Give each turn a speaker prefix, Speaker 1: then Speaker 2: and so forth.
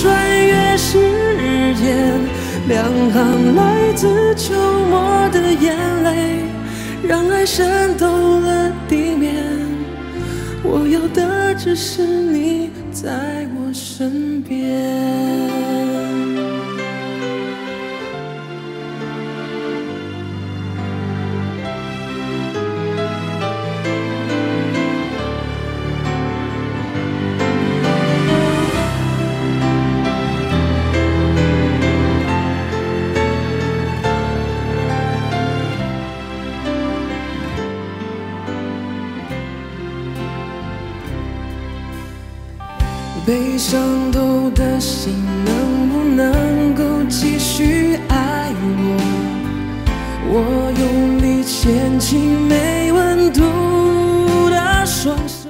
Speaker 1: 穿越时间，两行来自秋末的眼泪，让爱渗透了地面。我要的只是你在我身边。被伤透的心能不能够继续爱我？我用力牵起没温度的双手。